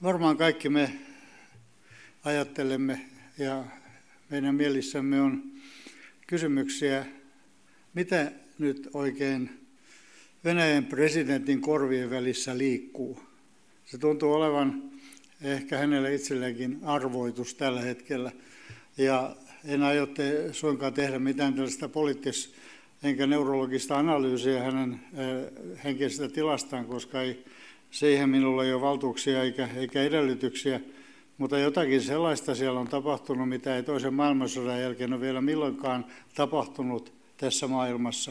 Varmaan kaikki me ajattelemme ja meidän mielissämme on kysymyksiä, mitä nyt oikein Venäjän presidentin korvien välissä liikkuu. Se tuntuu olevan ehkä hänelle itselleenkin arvoitus tällä hetkellä. Ja en aio suinkaan tehdä mitään tällaista poliittista enkä neurologista analyysiä hänen henkisestä tilastaan, koska ei siihen minulla ei ole valtuuksia eikä edellytyksiä. Mutta jotakin sellaista siellä on tapahtunut, mitä ei toisen maailmansodan jälkeen ole vielä milloinkaan tapahtunut tässä maailmassa.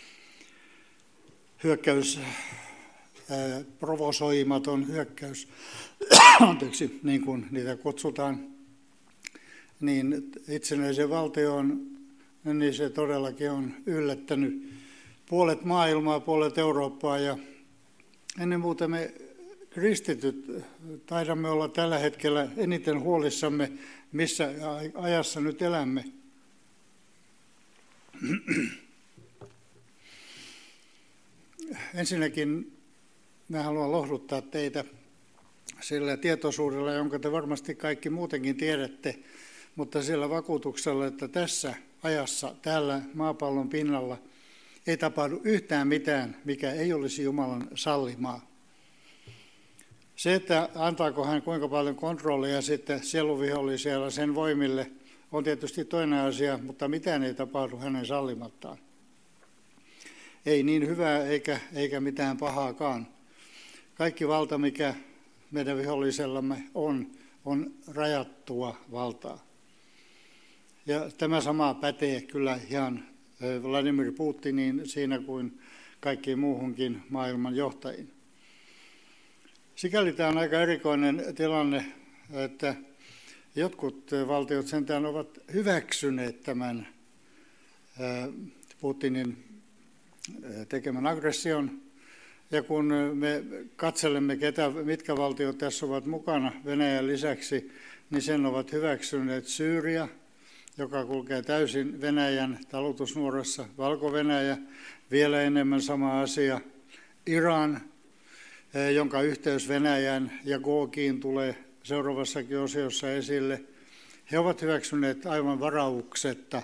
Hyökkäys, provosoimaton hyökkäys, anteeksi, niin kuin niitä kutsutaan, niin itsenäisen valtioon, niin se todellakin on yllättänyt puolet maailmaa, puolet Eurooppaa ja ennen muuta me kristityt taidamme olla tällä hetkellä eniten huolissamme, missä ajassa nyt elämme. Ensinnäkin mä haluan lohduttaa teitä sillä tietoisuudella, jonka te varmasti kaikki muutenkin tiedätte, mutta sillä vakuutuksella, että tässä ajassa täällä maapallon pinnalla ei tapahdu yhtään mitään, mikä ei olisi Jumalan sallimaa. Se, että antaako hän kuinka paljon kontrollia sitten sieluvihollisella sen voimille, on tietysti toinen asia, mutta mitään ei tapahdu hänen sallimattaan. Ei niin hyvää eikä mitään pahaakaan. Kaikki valta, mikä meidän vihollisellamme on rajattua valtaa. Ja tämä sama pätee kyllä ihan Vladimir Putiniin siinä kuin kaikkiin muuhunkin maailman johtajiin. Sikäli tämä on aika erikoinen tilanne, että jotkut valtiot sentään ovat hyväksyneet tämän Putinin tekemän aggression. Ja kun me katselemme, mitkä valtiot tässä ovat mukana Venäjän lisäksi, niin sen ovat hyväksyneet Syyria, joka kulkee täysin Venäjän talutusnuorassa, Valko-Venäjä, vielä enemmän sama asia, Iran, jonka yhteys Venäjän ja Googiin tulee seuraavassakin osiossa esille. He ovat hyväksyneet aivan varauksetta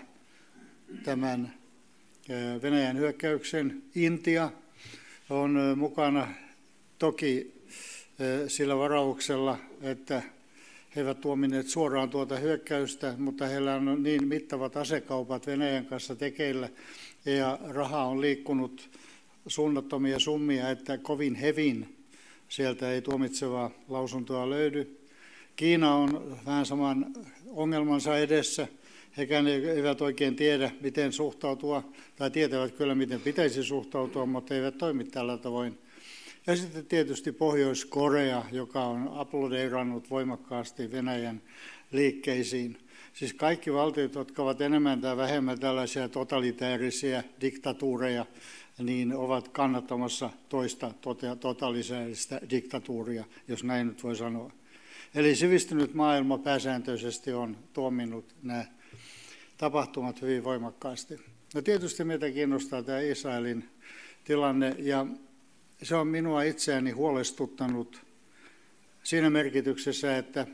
tämän Venäjän hyökkäyksen. Intia on mukana toki sillä varauksella, että he eivät tuomineet suoraan tuota hyökkäystä, mutta heillä on niin mittavat asekaupat Venäjän kanssa tekeillä ja raha on liikkunut suunnattomia summia, että kovin hevin sieltä ei tuomitsevaa lausuntoa löydy. Kiina on vähän saman ongelmansa edessä. Hekään eivät oikein tiedä, miten suhtautua, tai tietävät kyllä, miten pitäisi suhtautua, mutta eivät toimi tällä tavoin. Ja sitten tietysti Pohjois-Korea, joka on aplodeerannut voimakkaasti Venäjän liikkeisiin. Siis kaikki valtiot, jotka ovat enemmän tai vähemmän tällaisia totalitäärisiä diktatuureja, niin ovat kannattamassa toista totalitääristä diktatuuria, jos näin nyt voi sanoa. Eli sivistynyt maailma pääsääntöisesti on tuominnut nämä tapahtumat hyvin voimakkaasti. No tietysti meitä kiinnostaa tämä Israelin tilanne ja se on minua itseäni huolestuttanut siinä merkityksessä, että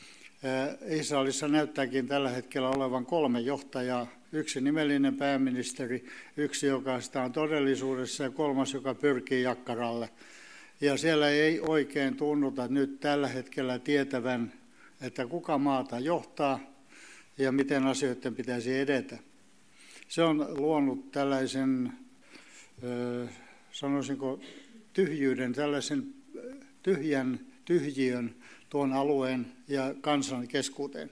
Israelissa näyttääkin tällä hetkellä olevan 3 johtajaa. Yksi nimellinen pääministeri, yksi joka sitä on todellisuudessa ja 3, joka pyrkii jakkaralle. Ja siellä ei oikein tunnuta nyt tällä hetkellä tietävän, että kuka maata johtaa ja miten asioiden pitäisi edetä. Se on luonut tällaisen, sanoisinko, tyhjyyden, tällaisen tyhjiön tuon alueen ja kansan keskuuteen.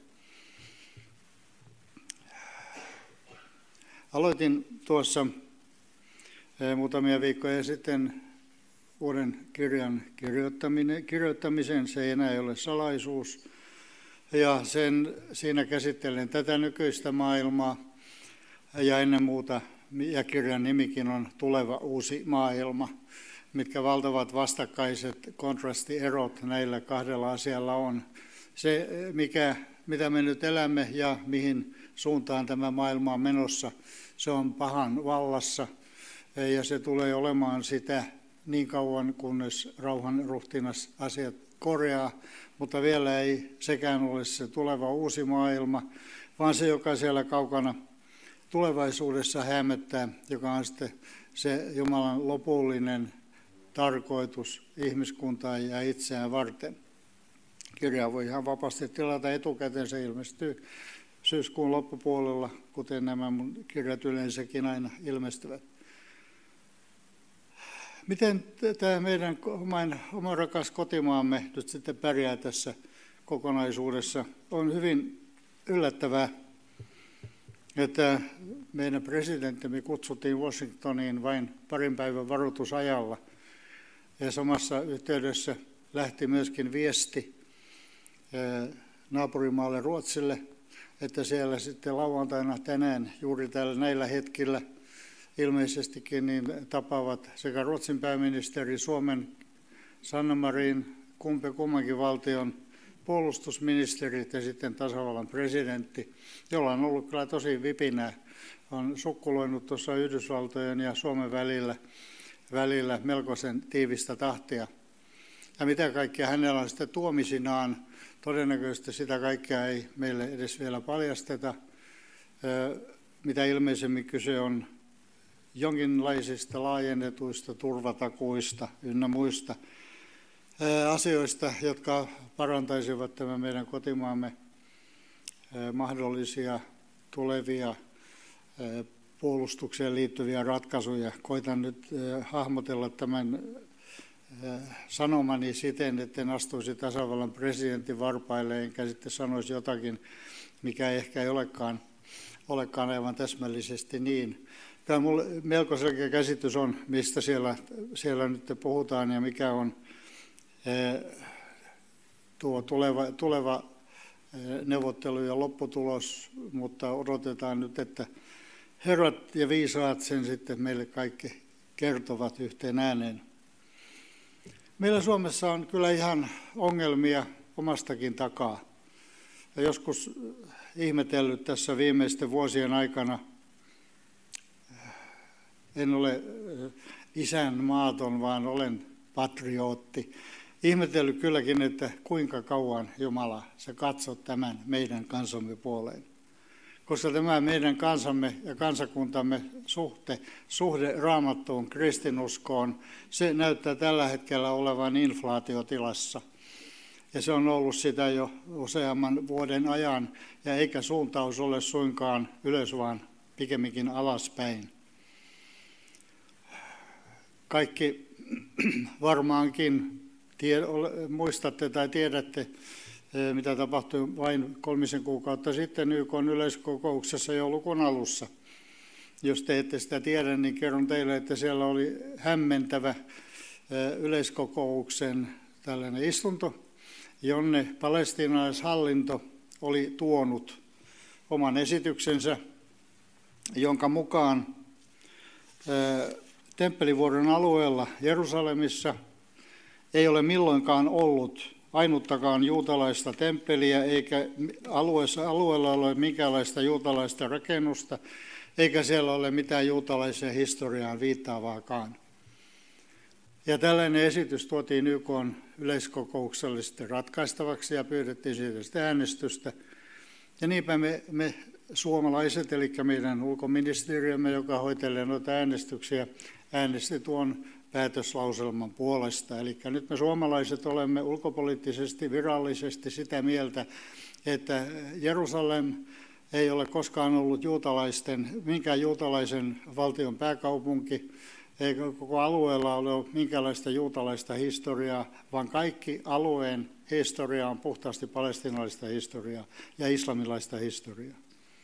Aloitin tuossa muutamia viikkoja sitten uuden kirjan kirjoittamisen, se ei enää ole salaisuus. Ja siinä käsittelen tätä nykyistä maailmaa ja ennen muuta, ja kirjan nimikin on Tuleva uusi maailma, mitkä valtavat vastakkaiset kontrastierot näillä 2 asialla on. Se, mitä me nyt elämme ja mihin suuntaan tämä maailma on menossa, se on pahan vallassa ja se tulee olemaan sitä niin kauan, kunnes rauhanruhtinas asiat Korea, mutta vielä ei sekään ole se tuleva uusi maailma, vaan se, joka siellä kaukana tulevaisuudessa hämöttää, joka on sitten se Jumalan lopullinen tarkoitus ihmiskuntaa ja itseään varten. Kirjaa voi ihan vapaasti tilata etukäteen, se ilmestyy syyskuun loppupuolella, kuten nämä mun kirjat yleensäkin aina ilmestyvät. Miten tämä meidän oma rakas kotimaamme nyt sitten pärjää tässä kokonaisuudessa? On hyvin yllättävää, että meidän presidenttimme kutsuttiin Washingtoniin vain parin päivän varoitusajalla. Ja samassa yhteydessä lähti myöskin viesti naapurimaalle Ruotsille, että siellä sitten lauantaina tänään juuri näillä hetkillä ilmeisestikin niin tapaavat sekä Ruotsin pääministeri, Suomen Sanna Marin, kummankin valtion puolustusministerit ja sitten tasavallan presidentti, jolla on ollut kyllä tosi vipinää. On sukkuloinut tuossa Yhdysvaltojen ja Suomen välillä melkoisen tiivistä tahtia. Ja mitä kaikkea hänellä on sitten tuomisinaan, todennäköisesti sitä kaikkea ei meille edes vielä paljasteta. Mitä ilmeisemmin kyse on jonkinlaisista laajennetuista turvatakuista ynnä muista asioista, jotka parantaisivat tämän meidän kotimaamme mahdollisia tulevia puolustukseen liittyviä ratkaisuja. Koitan nyt hahmotella tämän sanomani siten, etten astuisi tasavallan presidentin varpaille, enkä sitten sanoisi jotakin, mikä ehkä ei olekaan aivan täsmällisesti niin. Kyllä minulla melko selkeä käsitys on, mistä siellä nyt puhutaan ja mikä on tuo tuleva neuvottelujen lopputulos, mutta odotetaan nyt, että herrat ja viisaat sen sitten meille kaikki kertovat yhteen ääneen. Meillä Suomessa on kyllä ihan ongelmia omastakin takaa. Ja joskus ihmetellyt tässä viimeisten vuosien aikana, en ole isänmaaton, vaan olen patriootti. Ihmetellyt kylläkin, että kuinka kauan Jumala sä katsot tämän meidän kansamme puoleen. Koska tämä meidän kansamme ja kansakuntamme suhde Raamattuun, kristinuskoon, se näyttää tällä hetkellä olevan inflaatiotilassa. Ja se on ollut sitä jo useamman vuoden ajan, ja eikä suuntaus ole suinkaan ylös, vaan pikemminkin alaspäin. Kaikki varmaankin muistatte tai tiedätte, mitä tapahtui vain 3 kuukautta sitten YK:n yleiskokouksessa joulukuun alussa. Jos te ette sitä tiedä, niin kerron teille, että siellä oli hämmentävä yleiskokouksen tällainen istunto, jonne palestiinalaishallinto oli tuonut oman esityksensä, jonka mukaan Temppelivuoren alueella Jerusalemissa ei ole ollut ainuttakaan juutalaista temppeliä, eikä alueella ole minkäänlaista juutalaista rakennusta, eikä siellä ole mitään juutalaisen historiaan viittaavaakaan. Ja tällainen esitys tuotiin YK:n yleiskokouksellisesti ratkaistavaksi ja pyydettiin siitä sitä äänestystä. Ja niinpä me suomalaiset, eli meidän ulkoministeriömme, joka hoitelee noita äänestyksiä, äänesti tuon päätöslauselman puolesta. Eli nyt me suomalaiset olemme ulkopoliittisesti virallisesti sitä mieltä, että Jerusalem ei ole koskaan ollut minkään juutalaisen valtion pääkaupunki, eikä koko alueella ole minkäänlaista juutalaista historiaa, vaan kaikki alueen historia on puhtaasti palestiinalaista historiaa ja islamilaista historiaa.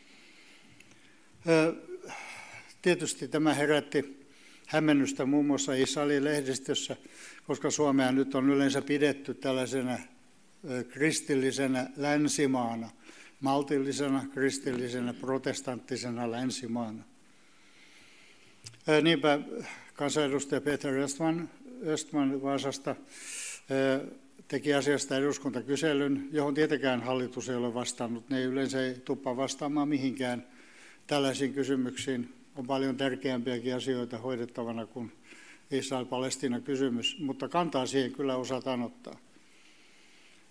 Tietysti tämä herätti hämmennystä muun muassa Israelin lehdistössä, koska Suomea nyt on yleensä pidetty tällaisena kristillisenä länsimaana, maltillisena, kristillisenä, protestanttisena länsimaana. Niinpä kansanedustaja Peter Östman Vaasasta teki asiasta eduskuntakyselyn, johon tietenkään hallitus ei ole vastannut. Ne yleensä ei tuppaa vastaamaan mihinkään tällaisiin kysymyksiin. On paljon tärkeämpiäkin asioita hoidettavana kuin Israel-Palestiina-kysymys, mutta kantaa siihen kyllä osataan ottaa.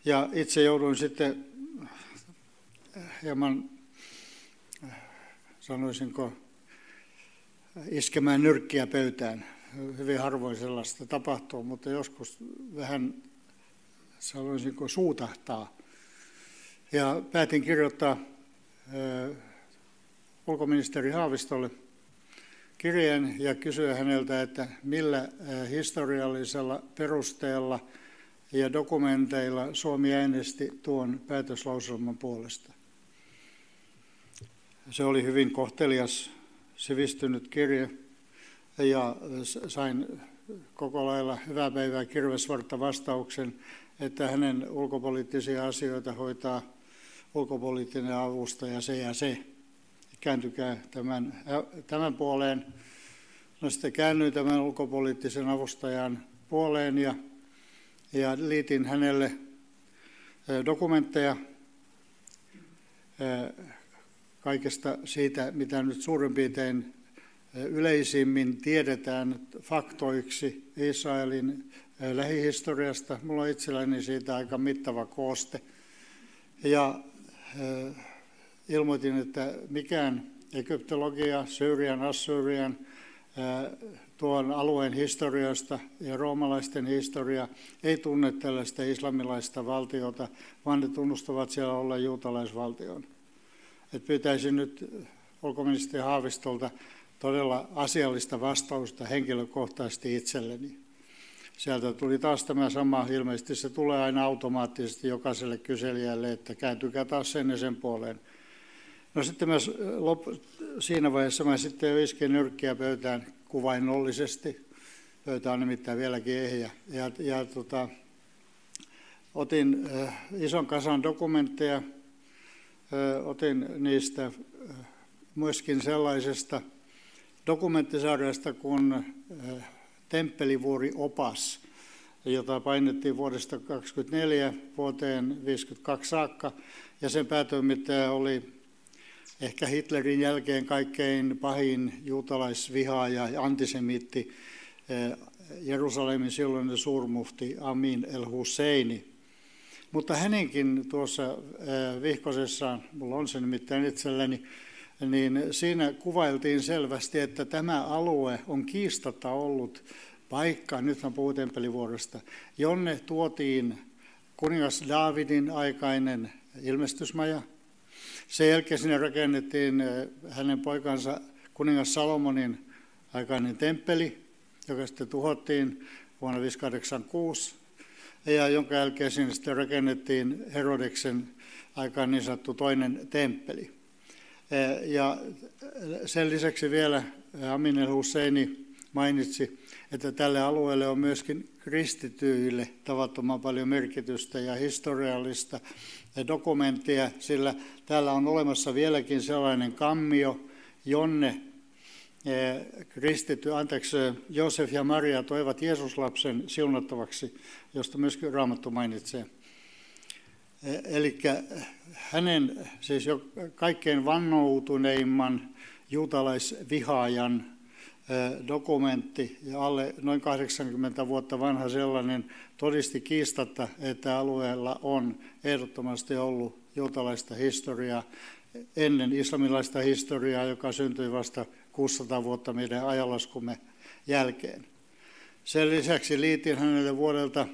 Ja itse jouduin sitten hieman, sanoisinko, iskemään nyrkkiä pöytään. Hyvin harvoin sellaista tapahtuu, mutta joskus vähän, sanoisinko, suutahtaa. Ja päätin kirjoittaa ulkoministeri Haavistolle kirjeen ja kysyä häneltä, että millä historiallisella perusteella ja dokumenteilla Suomi äänesti tuon päätöslauselman puolesta. Se oli hyvin kohtelias, sivistynyt kirje ja sain koko lailla hyvää päivää kirvesvartta vastauksen, että hänen ulkopoliittisia asioita hoitaa ulkopoliittinen avustaja se ja se. Kääntykää tämän puoleen. No sitten käännyin tämän ulkopoliittisen avustajan puoleen ja liitin hänelle dokumentteja kaikesta siitä, mitä nyt suurin piirtein yleisimmin tiedetään faktoiksi Israelin lähihistoriasta. Minulla on itselläni siitä aika mittava kooste. Ja ilmoitin, että mikään egyptologia, Syyrian, Assyrian, tuon alueen historiasta ja roomalaisten historia ei tunne tällaista islamilaista valtiota, vaan ne tunnustavat siellä olla juutalaisvaltion. Et pyytäisin nyt ulkoministeri Haavistolta todella asiallista vastausta henkilökohtaisesti itselleni. Sieltä tuli taas tämä sama, ilmeisesti se tulee aina automaattisesti jokaiselle kyselijälle, että kääntykää taas sen ja sen puoleen. No sitten siinä vaiheessa mä sitten jo iskin nyrkkiä pöytään kuvainnollisesti. Pöytä on nimittäin vieläkin ehjä. Otin ison kasan dokumentteja, otin niistä myöskin sellaisesta dokumenttisarjasta kuin Temppelivuori-opas, jota painettiin vuodesta 1924 vuoteen 1952 saakka, ja sen päätoimittaja oli ehkä Hitlerin jälkeen kaikkein pahin juutalaisvihaaja ja antisemiitti, Jerusalemin silloinen suurmufti Amin el-Husseini. Mutta hänenkin tuossa vihkosessaan, minulla on se nimittäin itselläni, niin siinä kuvailtiin selvästi, että tämä alue on kiistatta ollut paikka, nyt mä puhun Temppelivuoresta, jonne tuotiin kuningas Daavidin aikainen ilmestysmaja. Sen jälkeen sinne rakennettiin hänen poikansa kuningas Salomonin aikainen temppeli, joka sitten tuhottiin vuonna 586, ja jonka jälkeen sinne sitten rakennettiin Herodeksen aikaan niin sanottu toinen temppeli. Ja sen lisäksi vielä Amin el-Husseini mainitsi, että tälle alueelle on myöskin kristityille tavattoman paljon merkitystä ja historiallista dokumenttia, sillä täällä on olemassa vieläkin sellainen kammio, jonne Joosef ja Maria toivat Jeesuslapsen siunattavaksi, josta myöskin Raamattu mainitsee. Eli hänen siis jo kaikkein vannoutuneimman juutalaisvihaajan dokumentti, ja alle noin 80 vuotta vanha sellainen, todisti kiistatta, että alueella on ehdottomasti ollut juutalaista historiaa ennen islamilaista historiaa, joka syntyi vasta 600 vuotta meidän ajanlaskumme jälkeen. Sen lisäksi liitin hänelle vuodelta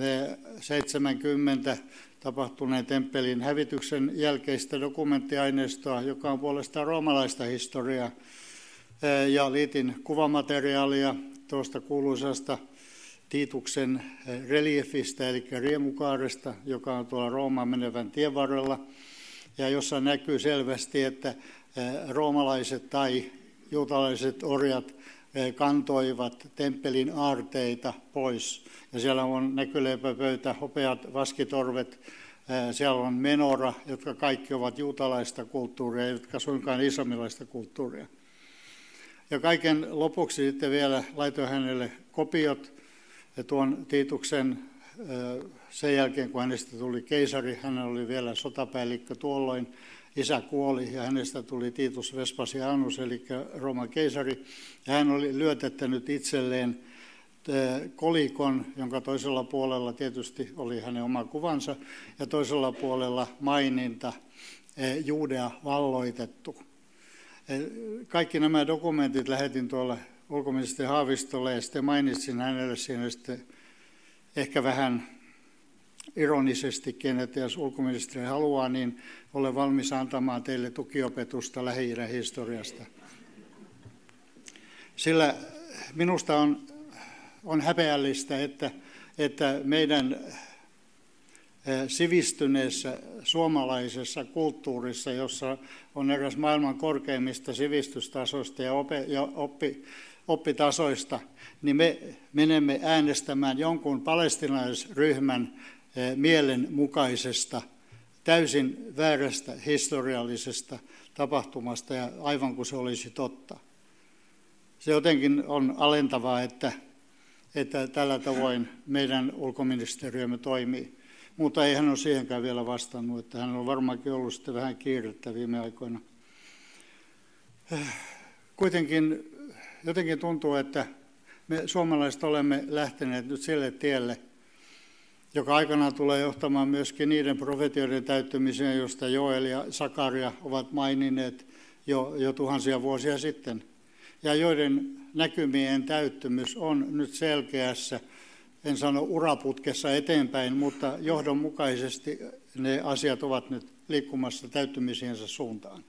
70 tapahtuneen temppelin hävityksen jälkeistä dokumenttiaineistoa, joka on puolestaan roomalaista historiaa, ja liitin kuvamateriaalia tuosta kuuluisasta Tiituksen reliefistä, eli riemukaaresta, joka on tuolla Roomaan menevän tien varrella, ja jossa näkyy selvästi, että roomalaiset tai juutalaiset orjat kantoivat temppelin aarteita pois. Ja siellä on näkyleipäpöytä, hopeat vaskitorvet, siellä on menora, jotka kaikki ovat juutalaista kulttuuria, jotka suinkaan islamilaista kulttuuria. Ja kaiken lopuksi sitten vielä laitoin hänelle kopiot tuon Tiituksen sen jälkeen, kun hänestä tuli keisari. Hän oli vielä sotapäällikkö tuolloin. Isä kuoli ja hänestä tuli Titus Vespasianus, eli Rooman keisari. Ja hän oli lyötettänyt itselleen kolikon, jonka toisella puolella tietysti oli hänen oma kuvansa, ja toisella puolella maininta Judea valloitettu. Kaikki nämä dokumentit lähetin tuolle ulkoministeri Haavistolle ja sitten mainitsin hänelle siinä sitten ehkä vähän ironisestikin, että jos ulkoministeri haluaa, niin olen valmis antamaan teille tukiopetusta Lähi-idän historiasta. Sillä minusta on häpeällistä, että meidän sivistyneessä suomalaisessa kulttuurissa, jossa on eräs maailman korkeimmista sivistystasoista ja oppitasoista, niin me menemme äänestämään jonkun palestiinalaisryhmän mielen mukaisesta, täysin väärästä historiallisesta tapahtumasta ja aivan kuin se olisi totta. Se jotenkin on alentavaa, että tällä tavoin meidän ulkoministeriömme toimii. Mutta ei hän ole siihenkään vielä vastannut, että hän on varmaankin ollut sitten vähän kiirettä viime aikoina. Kuitenkin jotenkin tuntuu, että me suomalaiset olemme lähteneet nyt sille tielle, joka aikanaan tulee johtamaan myöskin niiden profetioiden täyttymiseen, josta Joel ja Sakaria ovat maininneet jo tuhansia vuosia sitten, ja joiden näkymien täyttymys on nyt selkeässä, en sano uraputkessa eteenpäin, mutta johdonmukaisesti ne asiat ovat nyt liikkumassa täyttymisiensä suuntaan.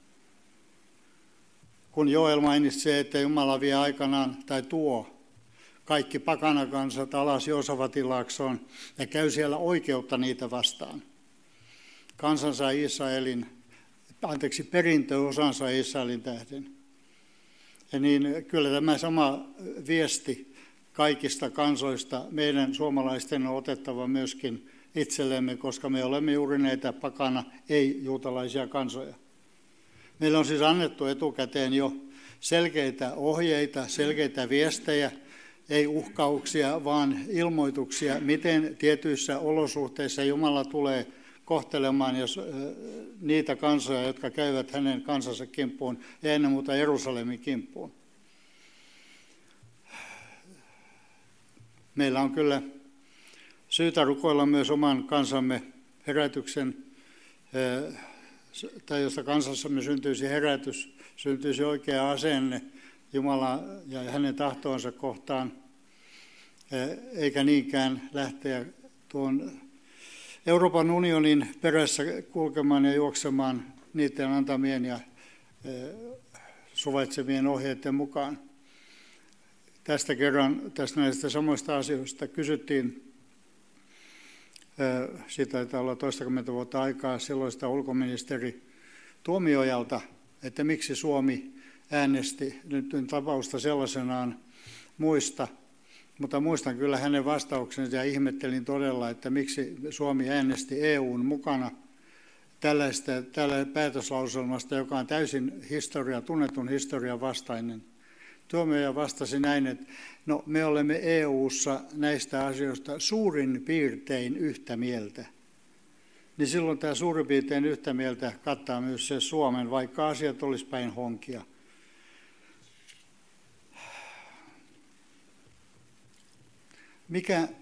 Kun Joel mainitsee, että Jumala vie aikanaan tai tuo kaikki pakanakansat alas Joosafatilaaksoon ja käy siellä oikeutta niitä vastaan. Kansansa perintöosansa Israelin tähden. Ja niin kyllä tämä sama viesti kaikista kansoista meidän suomalaisten on otettava myöskin itsellemme, koska me olemme juuri näitä pakana, ei-juutalaisia kansoja. Meillä on siis annettu etukäteen jo selkeitä ohjeita, selkeitä viestejä, ei uhkauksia, vaan ilmoituksia, miten tietyissä olosuhteissa Jumala tulee kohtelemaan niitä kansoja, jotka käyvät hänen kansansa kimppuun ja ennen muuta Jerusalemin kimppuun. Meillä on kyllä syytä rukoilla myös oman kansamme herätyksen, tai josta kansassamme syntyisi herätys, syntyisi oikea asenne Jumala ja hänen tahtoonsa kohtaan, eikä niinkään lähteä tuon Euroopan unionin perässä kulkemaan ja juoksemaan niiden antamien ja suvaitsemien ohjeiden mukaan. Tästä näistä samoista asioista kysyttiin, siitä taitaa olla toistakymmentä vuotta aikaa, silloista ulkoministeri Tuomiojalta, että miksi Suomi äänesti nyt tapausta sellaisenaan muista, mutta muistan kyllä hänen vastauksensa ja ihmettelin todella, että miksi Suomi äänesti EUn mukana tällä päätöslauselmasta, joka on täysin tunnetun historian vastainen. Tuomioja vastasi näin, että no, me olemme EU:ssa näistä asioista suurin piirtein yhtä mieltä. Niin silloin tämä suurin piirtein yhtä mieltä kattaa myös se Suomen, vaikka asiat olisi päin honkia. Mikä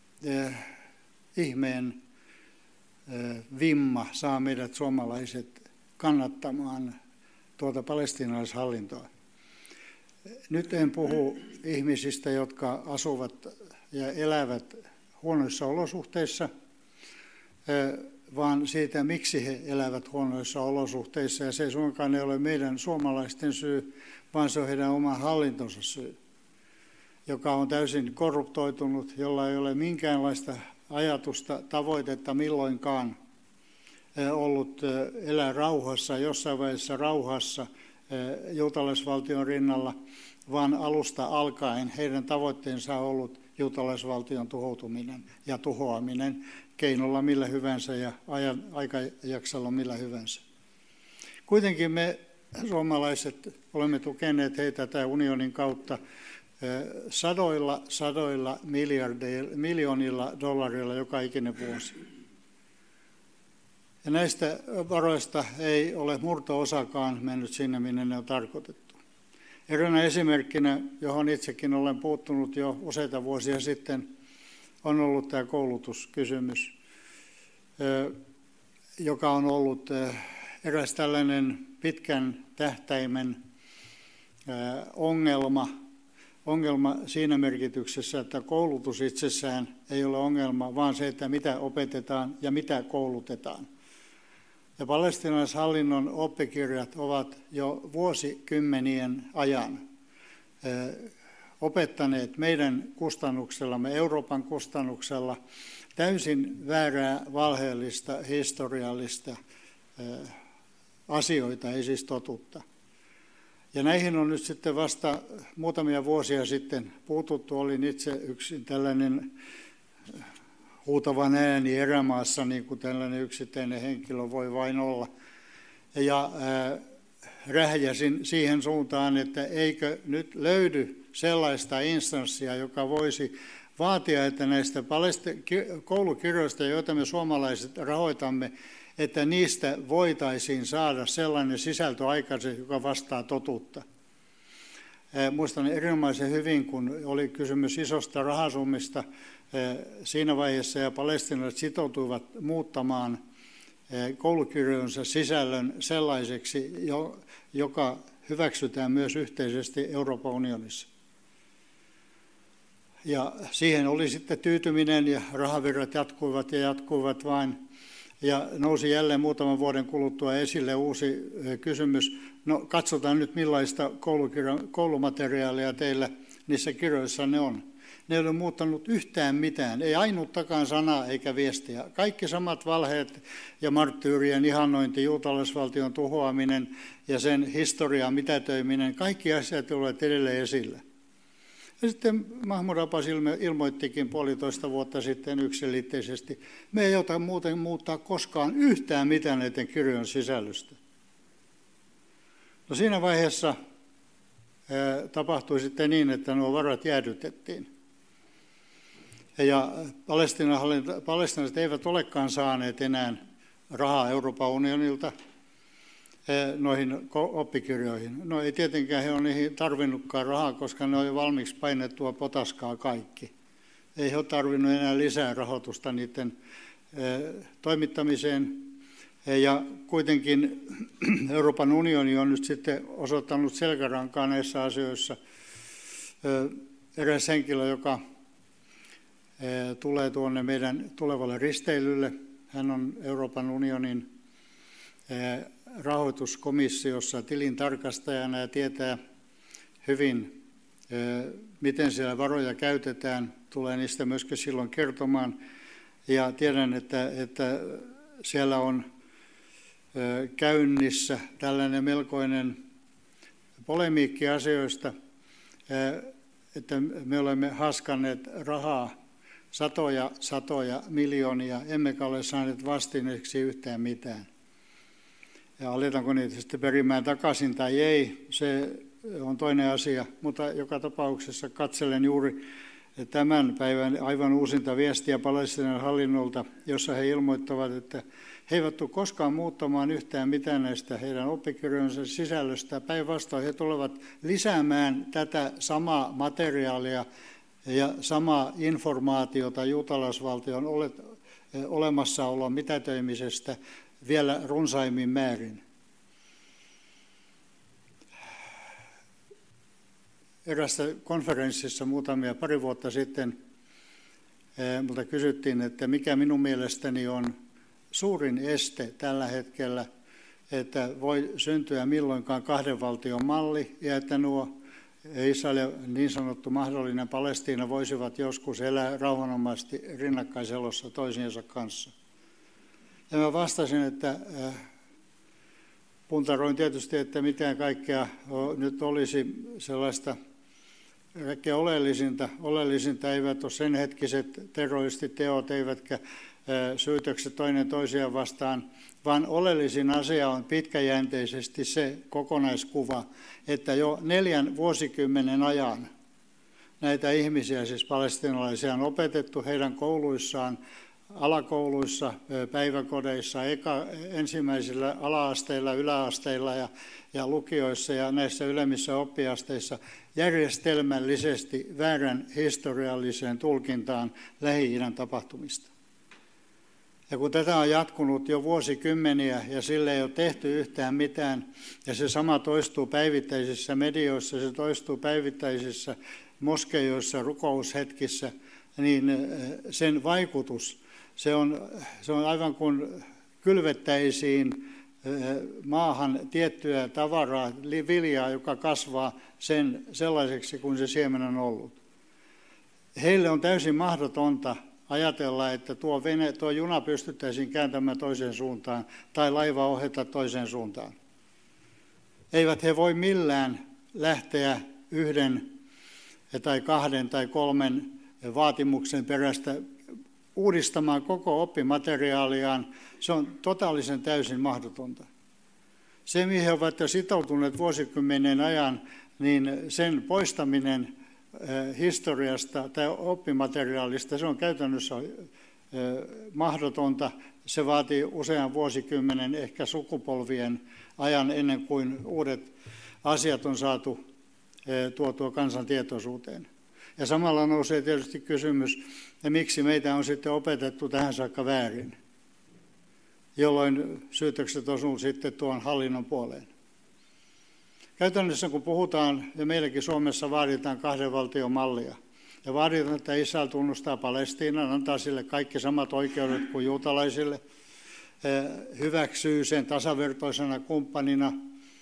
ihmeen vimma saa meidät suomalaiset kannattamaan tuota palestiinalaishallintoa? Nyt en puhu ihmisistä, jotka asuvat ja elävät huonoissa olosuhteissa, vaan siitä, miksi he elävät huonoissa olosuhteissa. Ja se ei suinkaan ole meidän suomalaisten syy, vaan se on heidän oma hallintonsa syy, joka on täysin korruptoitunut, jolla ei ole minkäänlaista ajatusta, tavoitetta milloinkaan ollut elää rauhassa, jossain vaiheessa rauhassa juutalaisvaltion rinnalla, vaan alusta alkaen heidän tavoitteensa on ollut juutalaisvaltion tuhoutuminen ja tuhoaminen keinolla millä hyvänsä ja aikajaksalla millä hyvänsä. Kuitenkin me suomalaiset olemme tukeneet heitä tämän unionin kautta sadoilla miljoonilla dollareilla joka ikinen vuosi. Ja näistä varoista ei ole murto-osakaan mennyt sinne, minne ne on tarkoitettu. Eräänä esimerkkinä, johon itsekin olen puuttunut jo useita vuosia sitten, on ollut tämä koulutuskysymys, joka on ollut eräs tällainen pitkän tähtäimen ongelma siinä merkityksessä, että koulutus itsessään ei ole ongelma, vaan se, että mitä opetetaan ja mitä koulutetaan. Ja palestiinalaishallinnon oppikirjat ovat jo vuosikymmenien ajan opettaneet meidän kustannuksellamme, Euroopan kustannuksella, täysin väärää, valheellista, historiallista asioita, ei siis totuutta. Ja näihin on nyt sitten vasta muutamia vuosia sitten puututtu. Olin itse yksin tällainen huutavan ääni erämaassa, niin kuin tällainen yksittäinen henkilö voi vain olla. Ja rähjäsin siihen suuntaan, että eikö nyt löydy sellaista instanssia, joka voisi vaatia, että näistä koulukirjoista, joita me suomalaiset rahoitamme, että niistä voitaisiin saada sellainen sisältö aikaiseksi, joka vastaa totuutta. Muistan erinomaisen hyvin, kun oli kysymys isosta rahasummista siinä vaiheessa, ja palestiinalaiset sitoutuivat muuttamaan koulukirjojensa sisällön sellaiseksi, joka hyväksytään myös yhteisesti Euroopan unionissa. Ja siihen oli sitten tyytyminen, ja rahavirrat jatkuivat vain. Ja nousi jälleen muutaman vuoden kuluttua esille uusi kysymys. No katsotaan nyt, millaista koulumateriaalia teillä niissä kirjoissa ne on. Ne ei ole muuttanut yhtään mitään, ei ainuttakaan sanaa eikä viestiä. Kaikki samat valheet ja marttyyrien ihannointi, juutalaisvaltion tuhoaminen ja sen historian mitätöiminen, kaikki asiat ovat edelleen esillä. Ja sitten Mahmoud Abbas ilmoittikin 1,5 vuotta sitten yksiselitteisesti, me ei ota muuten muuttaa koskaan yhtään mitään näiden kirjojen sisällöstä. No siinä vaiheessa tapahtui sitten niin, että nuo varat jäädytettiin. Ja palestiinalaiset eivät olekaan saaneet enää rahaa Euroopan unionilta noihin oppikirjoihin. No ei tietenkään he ole niihin tarvinnutkaan rahaa, koska ne on jo valmiiksi painettua potaskaa kaikki. Ei he ole tarvinnut enää lisää rahoitusta niiden toimittamiseen. Ja kuitenkin Euroopan unioni on nyt sitten osoittanut selkärankaa näissä asioissa. Eräs henkilö, joka tulee tuonne meidän tulevalle risteilylle, hän on Euroopan unionin rahoituskomissiossa tilintarkastajana ja tietää hyvin, miten siellä varoja käytetään. Tulee niistä myöskin silloin kertomaan. Ja tiedän, että siellä on käynnissä tällainen melkoinen polemiikki asioista, että me olemme haskanneet rahaa satoja miljoonia, emmekä ole saaneet vastineeksi yhtään mitään. Ja aletaanko niitä sitten perimään takaisin tai ei, se on toinen asia, mutta joka tapauksessa katselen juuri tämän päivän aivan uusinta viestiä Palestiinan hallinnolta, jossa he ilmoittavat, että he eivät tule koskaan muuttamaan yhtään mitään näistä heidän oppikirjojensa sisällöstä. Päinvastoin he tulevat lisäämään tätä samaa materiaalia ja samaa informaatiota juutalaisvaltion olemassaolon mitätöimisestä vielä runsaimmin määrin. Erässä konferenssissa pari vuotta sitten minulta kysyttiin, että mikä minun mielestäni on suurin este tällä hetkellä, että voi syntyä milloinkaan 2 valtion malli ja että nuo Israel ja niin sanottu mahdollinen Palestiina voisivat joskus elää rauhanomaisesti rinnakkaiselossa toisiinsa kanssa. Ja mä vastasin, että puntaroin tietysti, että mitään kaikkea nyt olisi sellaista kaikkein oleellisinta eivät ole sen hetkiset terroristiteot, eivätkä syytökset toinen toisiaan vastaan, vaan oleellisin asia on pitkäjänteisesti se kokonaiskuva, että jo 4 vuosikymmenen ajan näitä ihmisiä, siis palestiinalaisia, on opetettu heidän kouluissaan alakouluissa, päiväkodeissa, ensimmäisillä ala-asteilla, yläasteilla ja lukioissa ja näissä ylemmissä oppiasteissa järjestelmällisesti väärän historialliseen tulkintaan Lähi-idän tapahtumista. Ja kun tätä on jatkunut jo vuosikymmeniä ja sille ei ole tehty yhtään mitään, ja se sama toistuu päivittäisissä medioissa, se toistuu päivittäisissä moskeijoissa, rukoushetkissä, niin sen vaikutus, se on aivan kuin kylvettäisiin maahan tiettyä tavaraa, viljaa, joka kasvaa sen sellaiseksi kuin se siemen on ollut. Heille on täysin mahdotonta ajatella, että tuo juna pystyttäisiin kääntämään toiseen suuntaan tai laiva ohjata toiseen suuntaan. Eivät he voi millään lähteä yhden tai kahden tai kolmen vaatimuksen perästä uudistamaan koko oppimateriaaliaan. Se on totaalisen täysin mahdotonta. Se, mihin he ovat jo sitoutuneet vuosikymmenen ajan, niin sen poistaminen historiasta tai oppimateriaalista, se on käytännössä mahdotonta. Se vaatii usean vuosikymmenen, ehkä sukupolvien ajan ennen kuin uudet asiat on saatu tuotua kansan tietoisuuteen. Ja samalla nousee tietysti kysymys, miksi meitä on sitten opetettu tähän saakka väärin, jolloin syytökset osuvat sitten tuon hallinnon puoleen. Käytännössä kun puhutaan, ja meilläkin Suomessa vaaditaan kahden valtion mallia, ja vaaditaan, että Israel tunnustaa Palestiinan, antaa sille kaikki samat oikeudet kuin juutalaisille, hyväksyy sen tasavertoisena kumppanina,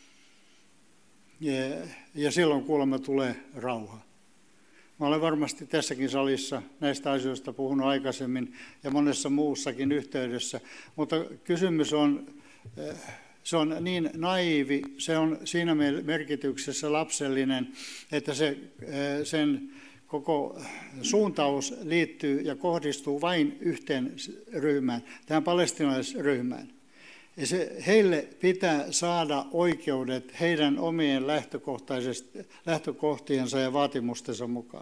ja silloin kuulemma tulee rauha. Mä olen varmasti tässäkin salissa näistä asioista puhunut aikaisemmin ja monessa muussakin yhteydessä, mutta kysymys on, se on niin naiivi, se on siinä merkityksessä lapsellinen, että sen koko suuntaus liittyy ja kohdistuu vain yhteen ryhmään, tähän palestiinalaisryhmään. Ja heille pitää saada oikeudet heidän omien lähtökohtiensa ja vaatimustensa mukaan.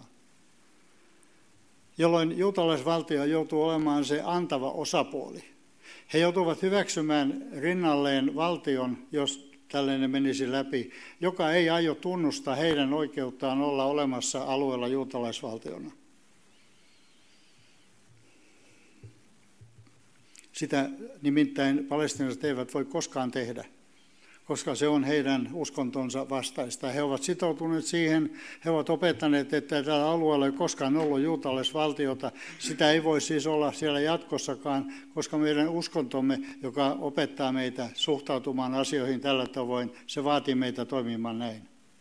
Jolloin juutalaisvaltio joutuu olemaan se antava osapuoli. He joutuvat hyväksymään rinnalleen valtion, jos tällainen menisi läpi, joka ei aio tunnustaa heidän oikeuttaan olla olemassa alueella juutalaisvaltiona. Sitä nimittäin palestiinalaiset eivät voi koskaan tehdä, koska se on heidän uskontonsa vastaista. He ovat sitoutuneet siihen, he ovat opettaneet, että tällä alueella ei koskaan ollut juutalaisvaltiota. Sitä ei voi siis olla siellä jatkossakaan, koska meidän uskontomme, joka opettaa meitä suhtautumaan asioihin tällä tavoin, se vaatii meitä toimimaan näin.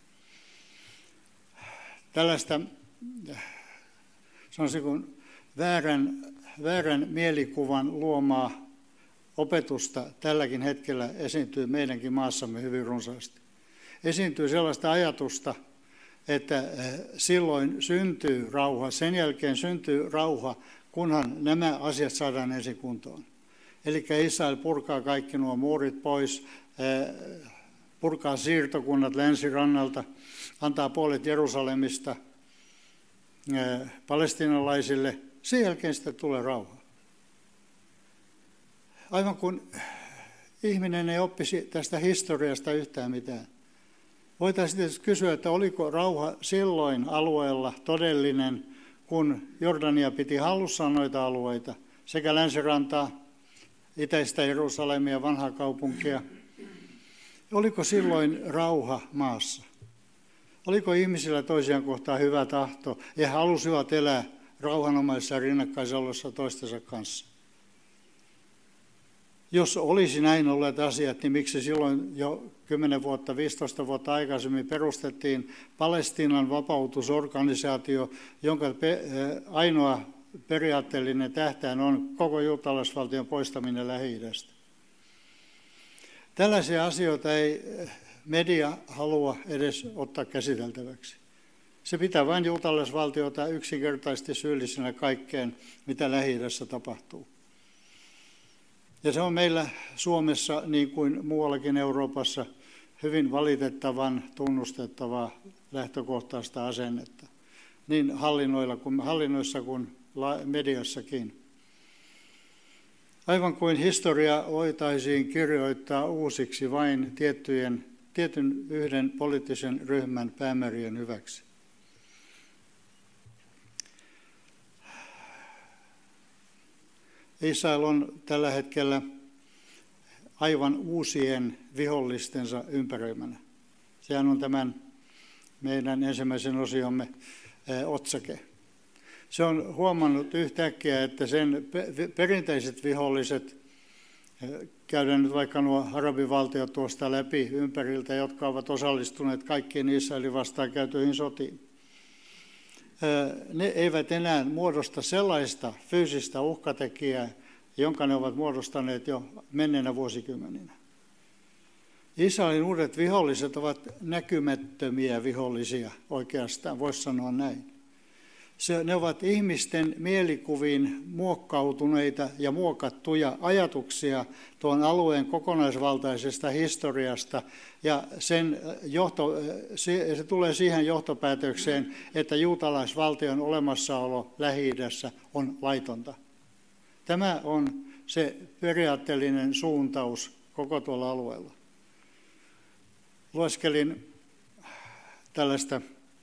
Tällaista, sanoisin kuin väärän mielikuvan luomaa opetusta tälläkin hetkellä esiintyy meidänkin maassamme hyvin runsaasti. Esiintyy sellaista ajatusta, että silloin syntyy rauha, sen jälkeen syntyy rauha, kunhan nämä asiat saadaan ensin kuntoon. Eli Israel purkaa kaikki nuo muurit pois, purkaa siirtokunnat länsirannalta, antaa puolet Jerusalemista palestiinalaisille, sen jälkeen sitten tulee rauha. Aivan kuin ihminen ei oppisi tästä historiasta yhtään mitään. Voitaisiin kysyä, että oliko rauha silloin alueella todellinen, kun Jordania piti hallussaan noita alueita, sekä länsirantaa, itäistä Jerusalemia, vanhaa kaupunkia. Oliko silloin rauha maassa? Oliko ihmisillä toisiaan kohtaan hyvä tahto ja he halusivat elää rauhanomaisessa rinnakkaiselossa toistensa kanssa? Jos olisi näin olleet asiat, niin miksi silloin jo 10 vuotta, 15 vuotta aikaisemmin perustettiin Palestiinan vapautusorganisaatio, jonka ainoa periaatteellinen tähtäin on koko juutalaisvaltion poistaminen Lähi-idästä. Tällaisia asioita ei media halua edes ottaa käsiteltäväksi. Se pitää vain juutalaisvaltiota yksinkertaisesti syyllisenä kaikkeen, mitä Lähi-idässä tapahtuu. Ja se on meillä Suomessa, niin kuin muuallakin Euroopassa, hyvin valitettavan tunnustettavaa lähtökohtaista asennetta, niin hallinnoissa kuin mediassakin. Aivan kuin historia voitaisiin kirjoittaa uusiksi vain tietyn yhden poliittisen ryhmän päämäärien hyväksi. Israel on tällä hetkellä aivan uusien vihollistensa ympäröimänä. Sehän on tämän meidän ensimmäisen osiomme otsake. Se on huomannut yhtäkkiä, että sen perinteiset viholliset, käydään nyt vaikka nuo arabivaltiot tuosta läpi ympäriltä, jotka ovat osallistuneet kaikkiin Israelin vastaan käytyihin sotiin. Ne eivät enää muodosta sellaista fyysistä uhkatekijää, jonka ne ovat muodostaneet jo menneenä vuosikymmeninä. Israelin uudet viholliset ovat näkymättömiä vihollisia oikeastaan, voisi sanoa näin. Ne ovat ihmisten mielikuviin muokkautuneita ja muokattuja ajatuksia tuon alueen kokonaisvaltaisesta historiasta, ja se tulee siihen johtopäätökseen, että juutalaisvaltion olemassaolo Lähi-idässä on laitonta. Tämä on se periaatteellinen suuntaus koko tuolla alueella. Lueskelin tällaista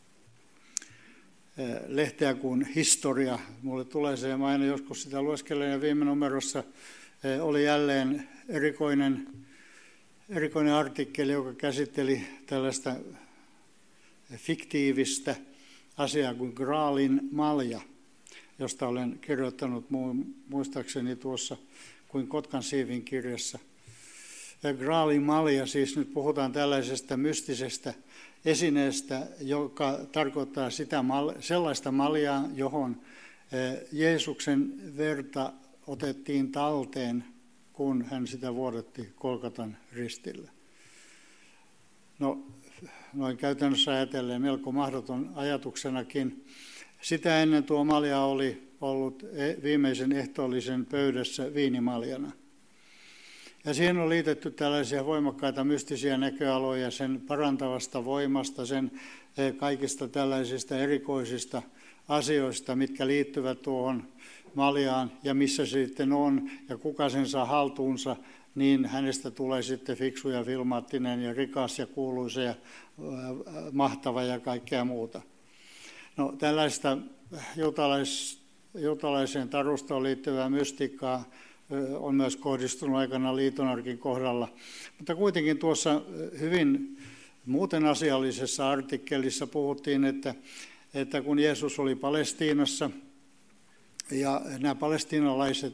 lehteä kuin Historia. Mulle tulee se, ja mä aina joskus sitä lueskelen, ja viime numerossa oli jälleen erikoinen artikkeli, joka käsitteli tällaista fiktiivistä asiaa kuin Graalin malja, josta olen kirjoittanut muistaakseni tuossa kuin Kotkan siivin kirjassa. Graalin malja, siis nyt puhutaan tällaisesta mystisestä esineestä, joka tarkoittaa sellaista maljaa, johon Jeesuksen verta otettiin talteen, kun hän sitä vuodatti Golgatan ristillä. No, noin käytännössä ajatellen melko mahdoton ajatuksenakin. Sitä ennen tuo malja oli ollut viimeisen ehtoollisen pöydässä viinimaljana. Ja siihen on liitetty tällaisia voimakkaita mystisiä näköaloja sen parantavasta voimasta, sen kaikista tällaisista erikoisista asioista, mitkä liittyvät tuohon maljaan ja missä se sitten on ja kuka sen saa haltuunsa, niin hänestä tulee sitten fiksu ja filmaattinen ja rikas ja kuuluisa ja mahtava ja kaikkea muuta. No, tällaista juutalaiseen tarustoon liittyvää mystiikkaa on myös kohdistunut aikana liitonarkin kohdalla. Mutta kuitenkin tuossa hyvin muuten asiallisessa artikkelissa puhuttiin, että kun Jeesus oli Palestiinassa ja nämä palestiinalaiset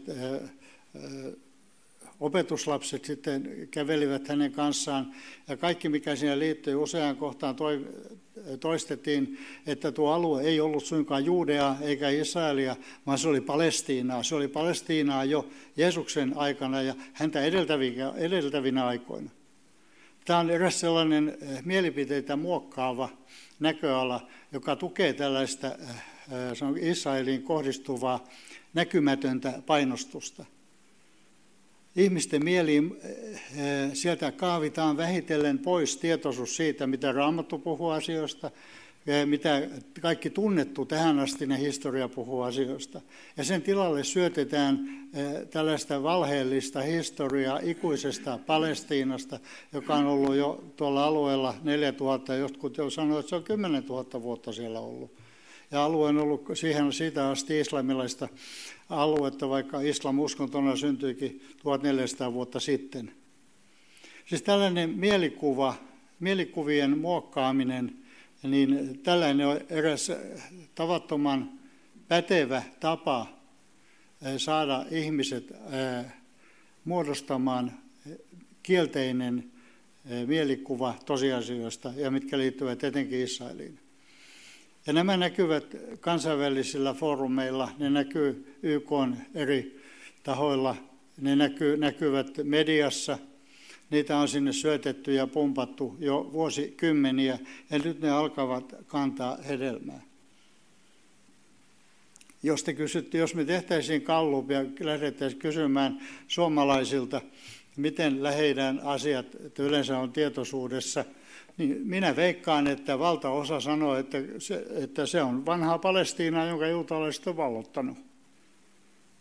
opetuslapset sitten kävelivät hänen kanssaan, ja kaikki mikä siinä liittyy useaan kohtaan toistettiin, että tuo alue ei ollut suinkaan Juudeaa eikä Israelia, vaan se oli Palestiinaa. Se oli Palestiinaa jo Jeesuksen aikana ja häntä edeltävinä aikoina. Tämä on eräs sellainen mielipiteitä muokkaava näköala, joka tukee tällaista Israeliin kohdistuvaa näkymätöntä painostusta. Ihmisten mieliin sieltä kaavitaan vähitellen pois tietoisuus siitä, mitä Raamattu puhuu asioista, mitä kaikki tunnettu tähänastinen historia puhuu asioista. Ja sen tilalle syötetään tällaista valheellista historiaa ikuisesta Palestiinasta, joka on ollut jo tuolla alueella 4000, jotkut jo sanoivat, että se on 10 000 vuotta siellä ollut. Ja alue on ollut siitä asti islamilaista aluetta, vaikka islam uskontona syntyikin 1400 vuotta sitten. Siis tällainen mielikuvien muokkaaminen, niin tällainen on eräs tavattoman pätevä tapa saada ihmiset muodostamaan kielteinen mielikuva tosiasioista, ja mitkä liittyvät etenkin Israeliin. Ja nämä näkyvät kansainvälisillä foorumeilla, ne näkyy YK:n eri tahoilla, ne näkyvät mediassa, niitä on sinne syötetty ja pumpattu jo vuosikymmeniä, ja nyt ne alkavat kantaa hedelmää. Jos me tehtäisiin gallup ja lähdettäisiin kysymään suomalaisilta, miten Lähi-idän asiat yleensä on tietoisuudessa, niin minä veikkaan, että valtaosa sanoo, että se on vanhaa Palestiinaa, jonka juutalaiset on vallottanut.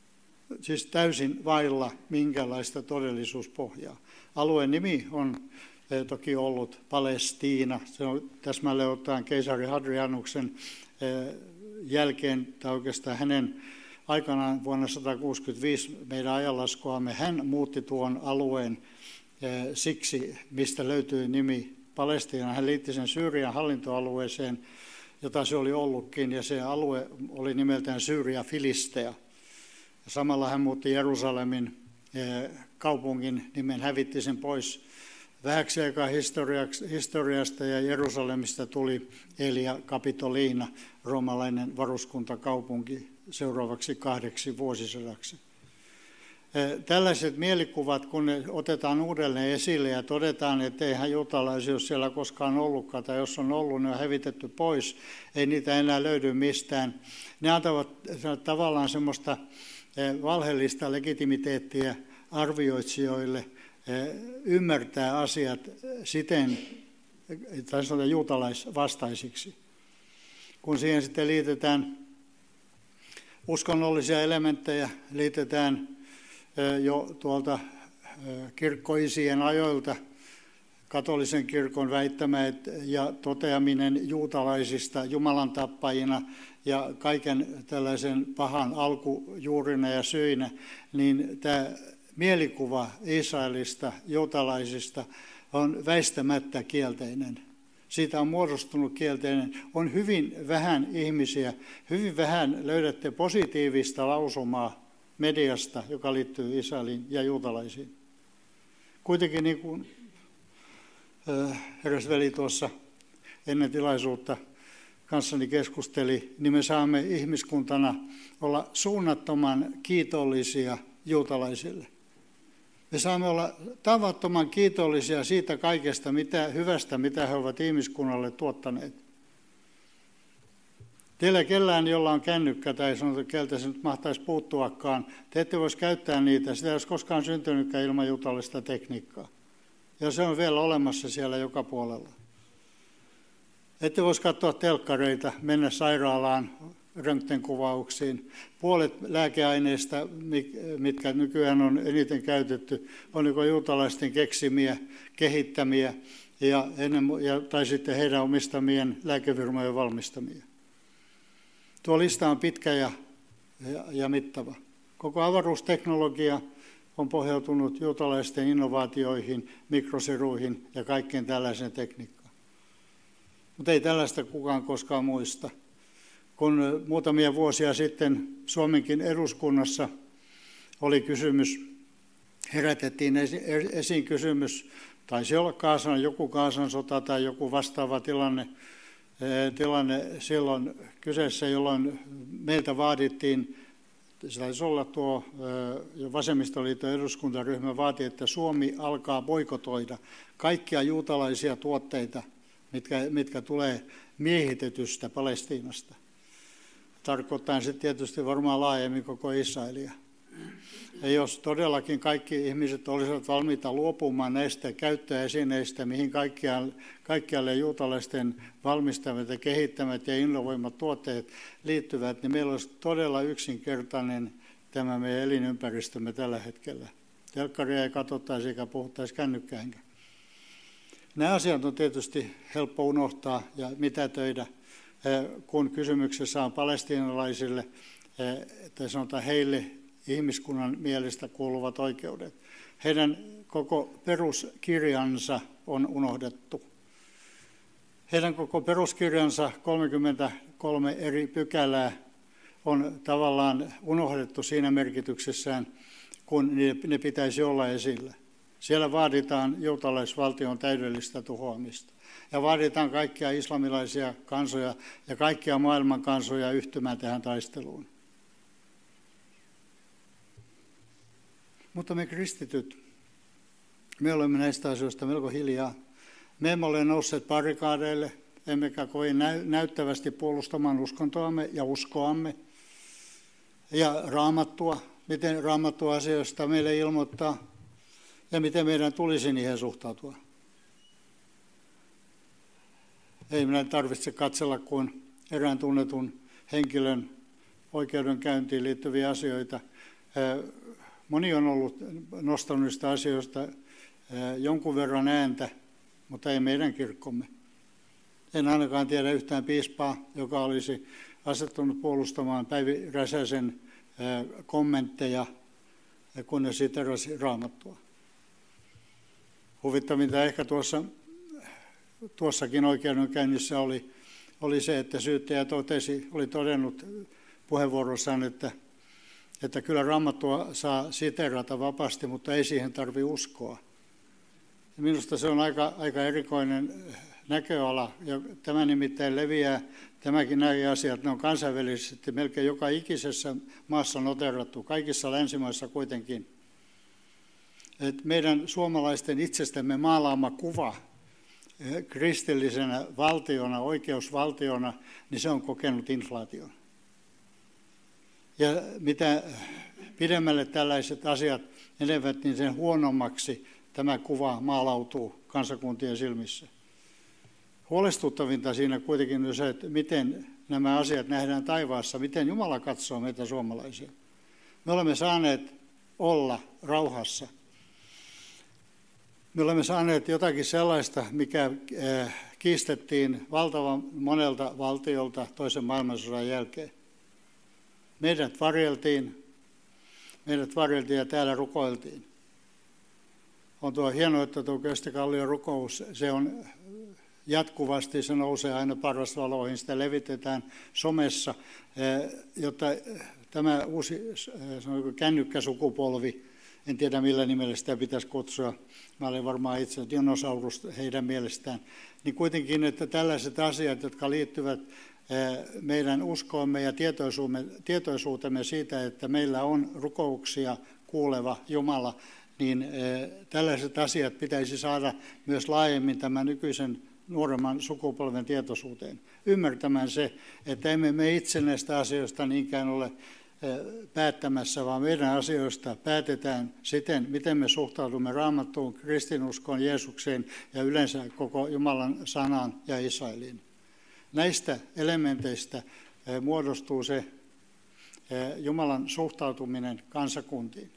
siis täysin vailla minkälaista todellisuuspohjaa. Alueen nimi on toki ollut Palestiina. Se on täsmälleen ottaen keisari Hadrianuksen jälkeen, tai oikeastaan hänen aikanaan vuonna 165 meidän ajanlaskuamme, hän muutti tuon alueen siksi, mistä löytyy nimi Palestiina. Hän liitti sen Syyrian hallintoalueeseen, jota se oli ollutkin, ja se alue oli nimeltään Syyria Filistea. Samalla hän muutti Jerusalemin kaupungin nimen, hävitti sen pois vähäksi aikaa historiasta, ja Jerusalemista tuli Elia Capitolina, roomalainen varuskuntakaupunki, seuraavaksi 8 vuosisadaksi. Tällaiset mielikuvat, kun ne otetaan uudelleen esille ja todetaan, että eihän juutalaisia ole siellä koskaan ollutkaan, tai jos on ollut, ne on hävitetty pois, ei niitä enää löydy mistään. Ne antavat tavallaan semmoista valheellista legitimiteettiä arvioitsijoille ymmärtää asiat siten, tai sanotaan juutalaisvastaisiksi. Kun siihen sitten liitetään uskonnollisia elementtejä, liitetään jo tuolta kirkkoisien ajoilta katolisen kirkon väittämät ja toteaminen juutalaisista Jumalan tappajina ja kaiken tällaisen pahan alkujuurina ja syinä, niin tämä mielikuva Israelista, juutalaisista on väistämättä kielteinen. Siitä on muodostunut kielteinen. On hyvin vähän ihmisiä, hyvin vähän löydätte positiivista lausumaa mediasta, joka liittyy Israeliin ja juutalaisiin. Kuitenkin niin kuin eräs veli tuossa ennen tilaisuutta kanssani keskusteli, niin me saamme ihmiskuntana olla suunnattoman kiitollisia juutalaisille. Me saamme olla tavattoman kiitollisia siitä kaikesta hyvästä, mitä he ovat ihmiskunnalle tuottaneet. Teillä kellään, jolla on kännykkä tai sanotaan, keltä se nyt mahtaisi puuttuakaan, te ette voisi käyttää niitä. Sitä ei olisi koskaan syntynytkään ilman juutalaista tekniikkaa. Ja se on vielä olemassa siellä joka puolella. Ette voisi katsoa telkkareita, mennä sairaalaan röntgenkuvauksiin. Puolet lääkeaineista, mitkä nykyään on eniten käytetty, on joko juutalaisten keksimiä, kehittämiä tai sitten heidän omistamien lääkefirmojen valmistamia. Tuo lista on pitkä ja mittava. Koko avaruusteknologia on pohjautunut juutalaisten innovaatioihin, mikrosiruihin ja kaikkeen tällaiseen tekniikkaan. Mutta ei tällaista kukaan koskaan muista. Kun muutamia vuosia sitten Suomenkin eduskunnassa oli kysymys, herätettiin esiin kysymys, taisi olla joku Gazan sota tai joku vastaava tilanne silloin kyseessä, jolloin meiltä vaadittiin, se taisi olla tuo Vasemmistoliiton eduskuntaryhmä vaati, että Suomi alkaa boikotoida kaikkia juutalaisia tuotteita, mitkä tulee miehitetystä Palestiinasta. Tarkoittaa se tietysti varmaan laajemmin koko Israelia. Ja jos todellakin kaikki ihmiset olisivat valmiita luopumaan näistä käyttöesineistä, mihin kaikkialle juutalaisten valmistamat ja kehittämät ja innovoimat tuotteet liittyvät, niin meillä olisi todella yksinkertainen tämä meidän elinympäristömme tällä hetkellä. Telkkaria ei katsottaisi eikä puhuttaisi kännykkäänkään. Nämä asiat on tietysti helppo unohtaa ja mitätöidä, kun kysymyksessä on palestiinalaisille, tai sanotaan heille ihmiskunnan mielestä kuuluvat oikeudet. Heidän koko peruskirjansa on unohdettu. Heidän koko peruskirjansa 33 eri pykälää on tavallaan unohdettu siinä merkityksessään, kun ne pitäisi olla esillä. Siellä vaaditaan juutalaisvaltion täydellistä tuhoamista. Ja vaaditaan kaikkia islamilaisia kansoja ja kaikkia maailman kansoja yhtymään tähän taisteluun. Mutta me kristityt, me olemme näistä asioista melko hiljaa. Me emme ole nousseet barrikaadeille, emmekä kovin näyttävästi puolustamaan uskontoamme ja uskoamme. Ja Raamattua, miten Raamattu asioista meille ilmoittaa ja miten meidän tulisi niihin suhtautua. Ei minä tarvitse katsella kuin erään tunnetun henkilön oikeudenkäyntiin liittyviä asioita. Moni on ollut nostanut niistä asioista jonkun verran ääntä, mutta ei meidän kirkkomme. En ainakaan tiedä yhtään piispaa, joka olisi asettunut puolustamaan Päivi Räsäsen kommentteja, kun ne siteerasi Raamattua. Huvittavinta ehkä tuossakin oikeudenkäynnissä oli se, että syyttäjä oli todennut puheenvuorossaan, että kyllä Raamattua saa siteerata vapaasti, mutta ei siihen tarvitse uskoa. Ja minusta se on aika erikoinen näköala, ja tämä nimittäin leviää, nämä asiat, ne on kansainvälisesti melkein joka ikisessä maassa noterattu, kaikissa länsimaissa kuitenkin. Et meidän suomalaisten itsestämme maalaama kuva kristillisenä valtiona, oikeusvaltiona, niin se on kokenut inflaation. Ja mitä pidemmälle tällaiset asiat menevät, niin sen huonommaksi tämä kuva maalautuu kansakuntien silmissä. Huolestuttavinta siinä kuitenkin on se, että miten nämä asiat nähdään taivaassa, miten Jumala katsoo meitä suomalaisia. Me olemme saaneet olla rauhassa. Me olemme saaneet jotakin sellaista, mikä kiistettiin valtavan monelta valtiolta toisen maailmansodan jälkeen. Meidät varjeltiin ja täällä rukoiltiin. On tuo hienoa, että tuo Köstikallion rukous, se on jatkuvasti, se nousee aina parasvaloihin, sitä levitetään somessa, jotta tämä uusi kännykkäsukupolvi, en tiedä millä nimellä sitä pitäisi kutsua, mä olen varmaan itse dinosaurus heidän mielestään, niin kuitenkin, että tällaiset asiat, jotka liittyvät meidän uskoomme ja tietoisuutemme siitä, että meillä on rukouksia kuuleva Jumala, niin tällaiset asiat pitäisi saada myös laajemmin tämän nykyisen nuoremman sukupolven tietoisuuteen. Ymmärtämään se, että emme me itse näistä asioista niinkään ole päättämässä, vaan meidän asioista päätetään siten, miten me suhtaudumme Raamattuun, kristinuskoon, Jeesukseen ja yleensä koko Jumalan sanaan ja Israeliin. Näistä elementeistä muodostuu se Jumalan suhtautuminen kansakuntiin.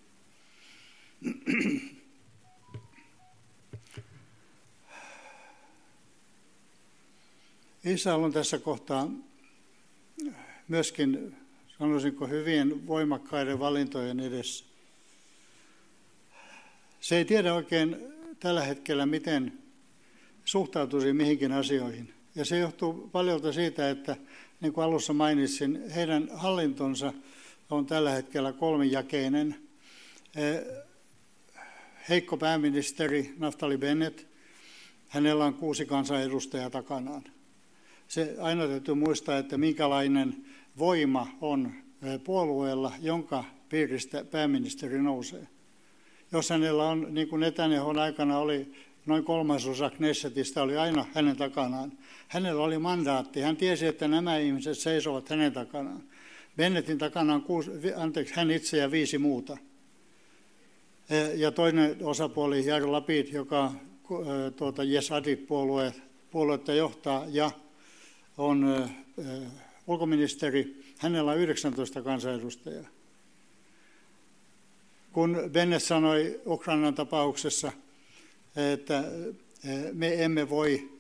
Israel on tässä kohtaa myöskin, sanoisinko, hyvin voimakkaiden valintojen edessä. Se ei tiedä oikein tällä hetkellä, miten suhtautuisi mihinkin asioihin. Ja se johtuu paljolta siitä, että niin kuin alussa mainitsin, heidän hallintonsa on tällä hetkellä kolmijakeinen. Heikko pääministeri Naftali Bennett, hänellä on 6 kansanedustajaa takanaan. Se aina täytyy muistaa, että minkälainen voima on puolueella, jonka piiristä pääministeri nousee. Jos hänellä on, niin kuin Netanyahun aikana oli, noin 1/3 Knessetistä oli aina hänen takanaan. Hänellä oli mandaatti. Hän tiesi, että nämä ihmiset seisovat hänen takanaan. Bennettin takana on hän itse ja 5 muuta. Ja toinen osapuoli, Jair Lapid, joka Yes Adit-puoluetta johtaa ja on ulkoministeri, hänellä on 19 kansanedustajaa. Kun Bennett sanoi Ukrainan tapauksessa, että me emme voi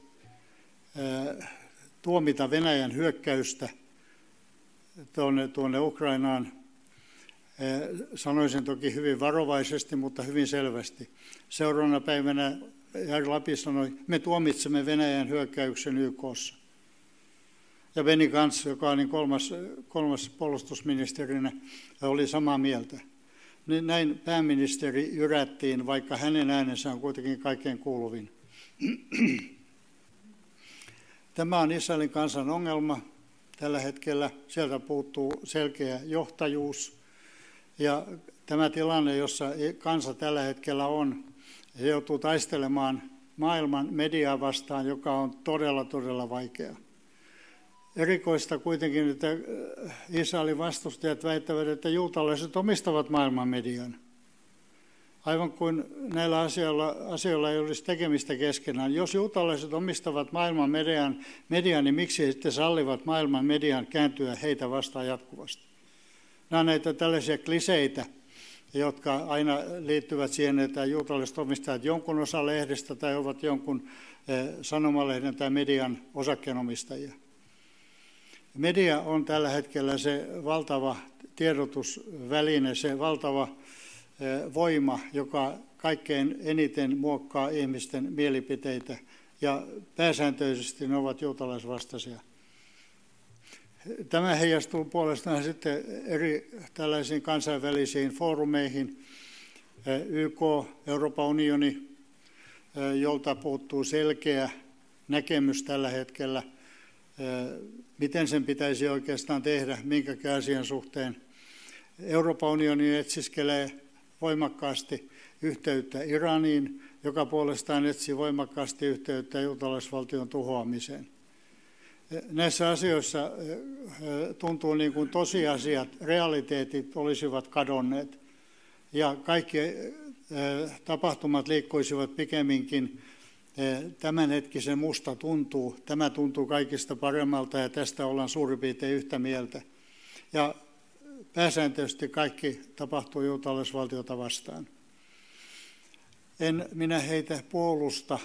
tuomita Venäjän hyökkäystä tuonne Ukrainaan, sanoisin toki hyvin varovaisesti, mutta hyvin selvästi. Seuraavana päivänä Jair Lapid sanoi, me tuomitsemme Venäjän hyökkäyksen YK:ssa. Ja Benny Gantz, joka oli kolmas puolustusministerinä, oli samaa mieltä. Näin pääministeri jyrättiin, vaikka hänen äänensä on kuitenkin kaikkein kuuluvin. Tämä on Israelin kansan ongelma tällä hetkellä. Sieltä puuttuu selkeä johtajuus. Ja tämä tilanne, jossa kansa tällä hetkellä on, he joutuu taistelemaan maailman mediaa vastaan, joka on todella, todella vaikea. Erikoista kuitenkin, että Israelin vastustajat väittävät, että juutalaiset omistavat maailman median. Aivan kuin näillä asioilla ei olisi tekemistä keskenään. Jos juutalaiset omistavat maailman median, niin miksi he sitten sallivat maailman median kääntyä heitä vastaan jatkuvasti? Nämä on näitä tällaisia kliseitä, jotka aina liittyvät siihen, että juutalaiset omistavat jonkun osan lehdestä tai ovat jonkun sanomalehden tai median osakkeenomistajia. Media on tällä hetkellä se valtava tiedotusväline, se valtava voima, joka kaikkein eniten muokkaa ihmisten mielipiteitä, ja pääsääntöisesti ne ovat juutalaisvastaisia. Tämä heijastuu puolestaan sitten eri tällaisiin kansainvälisiin foorumeihin, YK, Euroopan unioni, jolta puuttuu selkeä näkemys tällä hetkellä, miten sen pitäisi oikeastaan tehdä, minkäkin asian suhteen. Euroopan unioni etsiskelee voimakkaasti yhteyttä Iraniin, joka puolestaan etsii voimakkaasti yhteyttä juutalaisvaltion tuhoamiseen. Näissä asioissa tuntuu niin kuin tosiasiat, realiteetit olisivat kadonneet ja kaikki tapahtumat liikkuisivat pikemminkin tämänhetkisen musta tuntuu. Tämä tuntuu kaikista paremmalta ja tästä ollaan suurin piirtein yhtä mieltä. Ja pääsääntöisesti kaikki tapahtuu juutalaisvaltiota vastaan. En minä heitä puolusta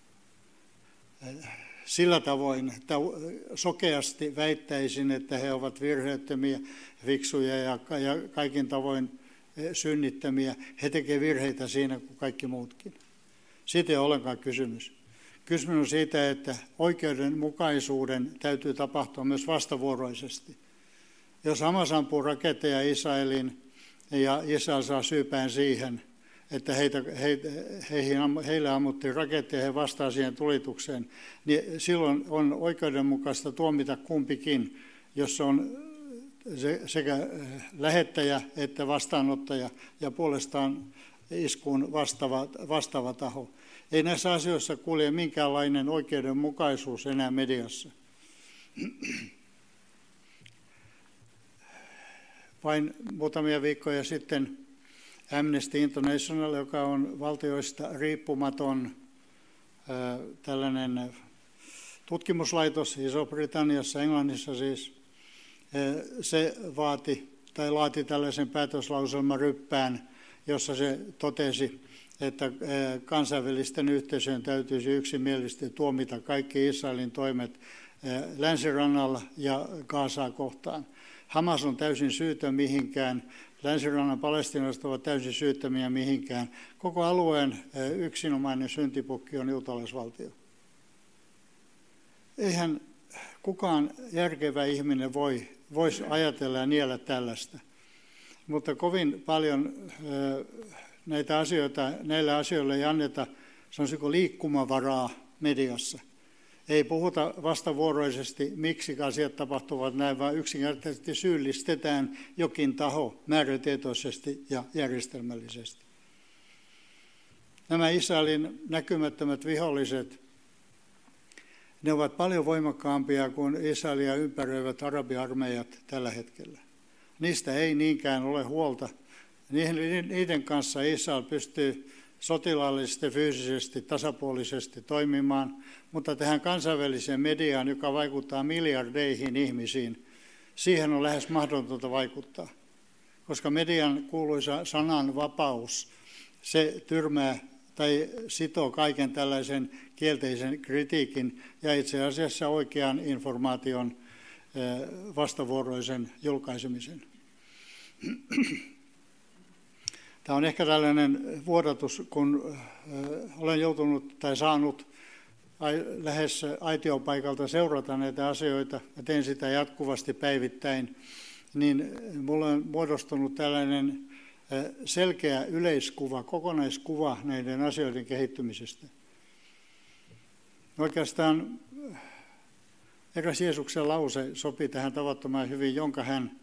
sillä tavoin, että sokeasti väittäisin, että he ovat virheettömiä, fiksuja ja kaikin tavoin synnittömiä. He tekevät virheitä siinä kuin kaikki muutkin. Siitä ei ole ollenkaan kysymys. Kysymys on siitä, että oikeudenmukaisuuden täytyy tapahtua myös vastavuoroisesti. Jos Hamas ampuu raketteja Israeliin ja Israel saa syypään siihen, että heille ammuttiin raketteja ja he vastaa siihen tulitukseen, niin silloin on oikeudenmukaista tuomita kumpikin, jos on sekä lähettäjä että vastaanottaja ja puolestaan iskuun vastaava taho. Ei näissä asioissa kulje minkäänlainen oikeudenmukaisuus enää mediassa. Vain muutamia viikkoja sitten Amnesty International, joka on valtioista riippumaton tällainen tutkimuslaitos Iso-Britanniassa, Englannissa siis, se laati tällaisen päätöslauselmaryppään, jossa se totesi, että kansainvälisten yhteisöjen täytyisi yksimielisesti tuomita kaikki Israelin toimet länsirannalla ja Gazaa kohtaan. Hamas on täysin syytön mihinkään, länsirannan palestiinalaiset ovat täysin syyttömiä mihinkään. Koko alueen yksinomainen syntipukki on juutalaisvaltio. Eihän kukaan järkevä ihminen voisi ajatella ja niellä tällaista. Mutta kovin paljon näille asioille ei anneta sanoisiko liikkumavaraa mediassa. Ei puhuta vastavuoroisesti, miksi asiat tapahtuvat näin, vaan yksinkertaisesti syyllistetään jokin taho määrätietoisesti ja järjestelmällisesti. Nämä Israelin näkymättömät viholliset, ne ovat paljon voimakkaampia kuin Israelia ympäröivät arabiarmeijat tällä hetkellä. Niistä ei niinkään ole huolta. Niiden kanssa Israel pystyy sotilaallisesti, fyysisesti, tasapuolisesti toimimaan, mutta tähän kansainväliseen mediaan, joka vaikuttaa miljardeihin ihmisiin, siihen on lähes mahdotonta vaikuttaa, koska median kuuluisa sananvapaus, se tyrmää tai sitoo kaiken tällaisen kielteisen kritiikin ja itse asiassa oikean informaation vastavuoroisen julkaisemisen. Tämä on ehkä tällainen vuodatus, kun olen joutunut tai saanut lähes aitiopaikalta seurata näitä asioita ja teen sitä jatkuvasti päivittäin, niin minulle on muodostunut tällainen selkeä yleiskuva, kokonaiskuva näiden asioiden kehittymisestä. Oikeastaan eräs Jeesuksen lause sopi tähän tavattoman hyvin, jonka hän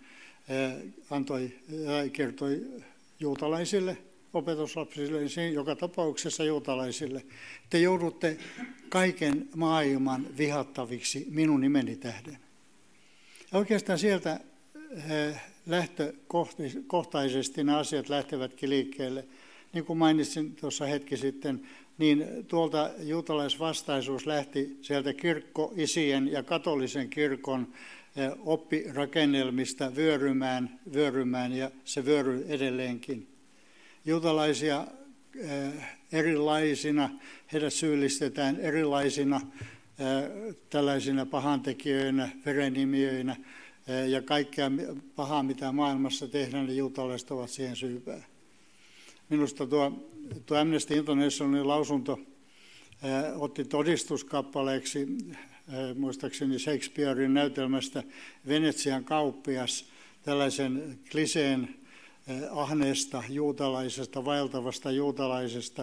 kertoi juutalaisille, opetuslapsille, joka tapauksessa juutalaisille. Te joudutte kaiken maailman vihattaviksi minun nimeni tähden. Ja oikeastaan sieltä lähtökohtaisesti nämä asiat lähtevätkin liikkeelle. Niin kuin mainitsin tuossa hetki sitten, niin tuolta juutalaisvastaisuus lähti sieltä kirkkoisien ja katolisen kirkon oppirakennelmista vyörymään ja se vyöryy edelleenkin. juutalaisia erilaisina, heidät syyllistetään erilaisina tällaisina pahantekijöinä, verenimijöinä ja kaikkea pahaa, mitä maailmassa tehdään, niin juutalaiset ovat siihen syypää. Minusta tuo Amnesty Internationalin lausunto otti todistuskappaleeksi muistaakseni Shakespearein näytelmästä Venetsian kauppias, tällaisen kliseen ahneesta juutalaisesta, vaeltavasta juutalaisesta,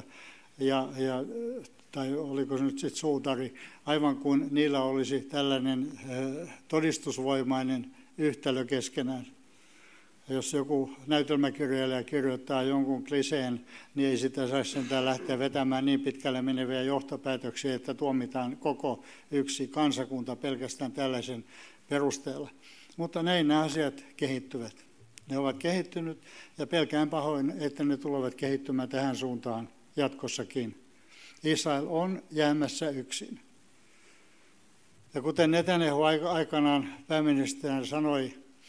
tai oliko se nyt sitten suutari, aivan kuin niillä olisi tällainen todistusvoimainen yhtälö keskenään. Jos joku näytelmäkirjailija kirjoittaa jonkun kliseen, niin ei sitä saisi sentään lähteä vetämään niin pitkälle meneviä johtopäätöksiä, että tuomitaan koko yksi kansakunta pelkästään tällaisen perusteella. Mutta näin nämä asiat kehittyvät. Ne ovat kehittynyt ja pelkään pahoin, että ne tulevat kehittymään tähän suuntaan jatkossakin. Israel on jäämässä yksin. Ja kuten Netanyahu aikanaan pääministerinä sanoi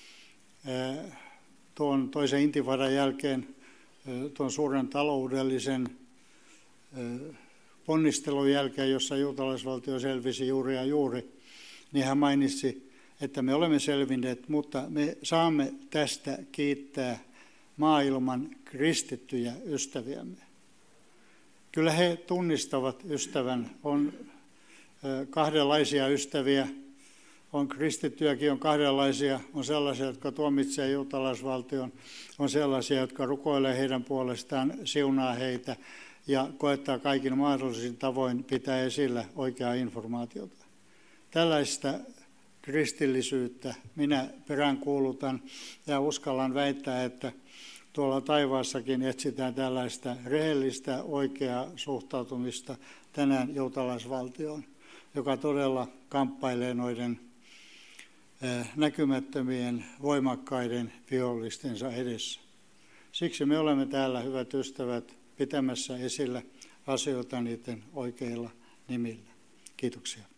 tuon toisen intifadan jälkeen, tuon suuren taloudellisen ponnistelun jälkeen, jossa juutalaisvaltio selvisi juuri ja juuri, niin hän mainitsi, että me olemme selvinneet, mutta me saamme tästä kiittää maailman kristittyjä ystäviämme. Kyllä he tunnistavat ystävän. On kahdenlaisia ystäviä, on kristittyjäkin, on kahdenlaisia, on sellaisia, jotka tuomitsevat juutalaisvaltion, on sellaisia, jotka rukoilee heidän puolestaan, siunaa heitä ja koettaa kaikin mahdollisin tavoin pitää esillä oikeaa informaatiota. Tällaista kristillisyyttä minä peräänkuulutan ja uskallan väittää, että tuolla taivaassakin etsitään tällaista rehellistä, oikeaa suhtautumista tänään juutalaisvaltioon, joka todella kamppailee noiden näkymättömien, voimakkaiden vihollistensa edessä. Siksi me olemme täällä, hyvät ystävät, pitämässä esillä asioita niiden oikeilla nimillä. Kiitoksia.